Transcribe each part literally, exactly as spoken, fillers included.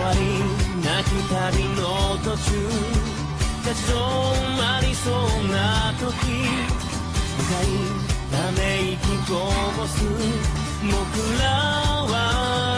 わりなき旅の途中立ち止まりそうな時深いため息こぼす僕らは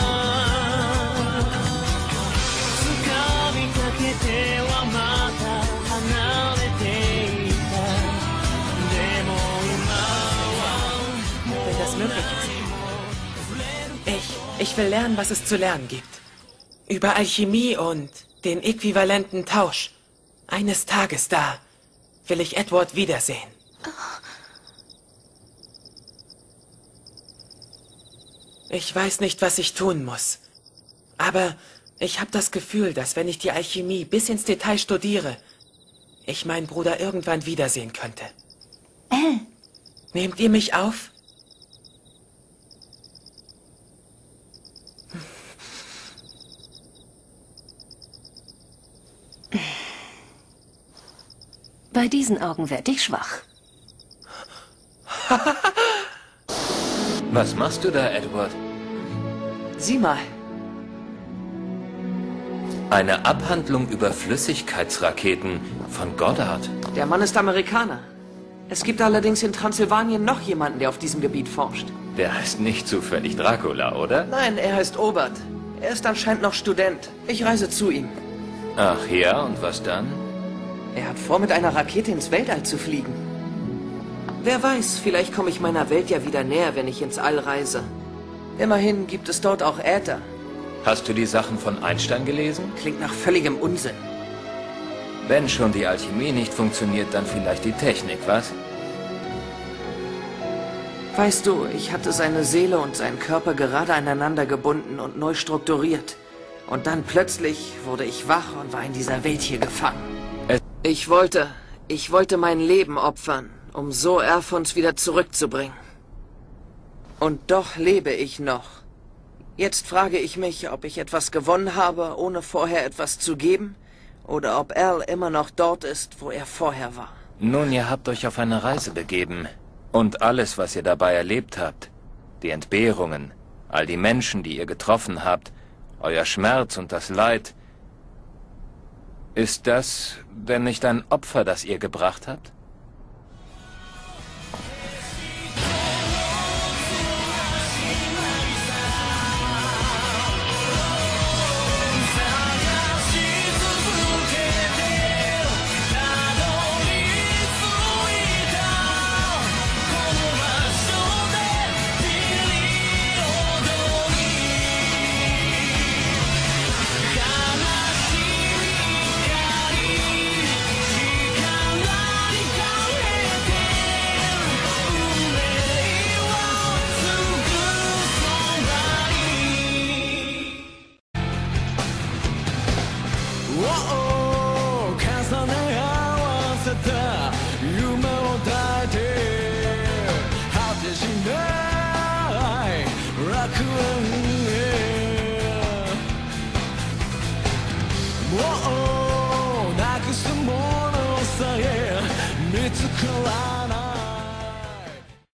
掴みかけてはまた離れていたでも今はもう Wenn das möglich ist. Ich, ich will lernen, was es zu lernen gibt. Über Alchemie und den äquivalenten Tausch. Eines Tages da will ich Edward wiedersehen. Ich weiß nicht, was ich tun muss. Aber ich habe das Gefühl, dass wenn ich die Alchemie bis ins Detail studiere, ich meinen Bruder irgendwann wiedersehen könnte. Al. Nehmt ihr mich auf? Bei diesen Augen werd ich schwach. Was machst du da, Edward? Sieh mal. Eine Abhandlung über Flüssigkeitsraketen von Goddard. Der Mann ist Amerikaner. Es gibt allerdings in Transsilvanien noch jemanden, der auf diesem Gebiet forscht. Der heißt nicht zufällig Dracula, oder? Nein, er heißt Obert. Er ist anscheinend noch Student. Ich reise zu ihm. Ach ja, und was dann? Er hat vor, mit einer Rakete ins Weltall zu fliegen. Wer weiß, vielleicht komme ich meiner Welt ja wieder näher, wenn ich ins All reise. Immerhin gibt es dort auch Äther. Hast du die Sachen von Einstein gelesen? Klingt nach völligem Unsinn. Wenn schon die Alchemie nicht funktioniert, dann vielleicht die Technik, was? Weißt du, ich hatte seine Seele und seinen Körper gerade aneinander gebunden und neu strukturiert. Und dann plötzlich wurde ich wach und war in dieser Welt hier gefangen. Ich wollte, ich wollte mein Leben opfern, um so Erfons wieder zurückzubringen. Und doch lebe ich noch. Jetzt frage ich mich, ob ich etwas gewonnen habe, ohne vorher etwas zu geben, oder ob Al immer noch dort ist, wo er vorher war. Nun, ihr habt euch auf eine Reise begeben. Und alles, was ihr dabei erlebt habt, die Entbehrungen, all die Menschen, die ihr getroffen habt, euer Schmerz und das Leid, ist das, wenn nicht ein Opfer, das ihr gebracht habt? Oh, なくすものさえ見つから